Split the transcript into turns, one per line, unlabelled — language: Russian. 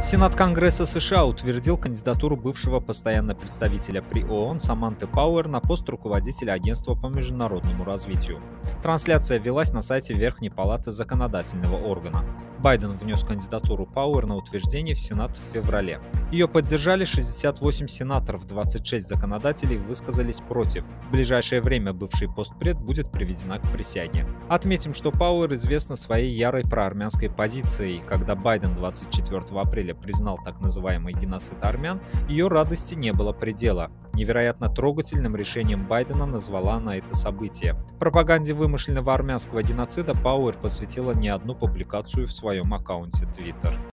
Сенат Конгресса США утвердил кандидатуру бывшего постоянного представителя при ООН Саманты Пауэр на пост руководителя Агентства по международному развитию. Трансляция велась на сайте Верхней палаты законодательного органа. Байден внес кандидатуру Пауэр на утверждение в Сенат в феврале. Ее поддержали 68 сенаторов, 26 законодателей высказались против. В ближайшее время бывший постпред будет приведена к присяге. Отметим, что Пауэр известна своей ярой проармянской позицией. Когда Байден 24 апреля признал так называемый геноцид армян, ее радости не было предела. Невероятно трогательным решением Байдена назвала она это событие. Пропаганде вымышленного армянского геноцида Пауэр посвятила не одну публикацию в своем аккаунте Twitter.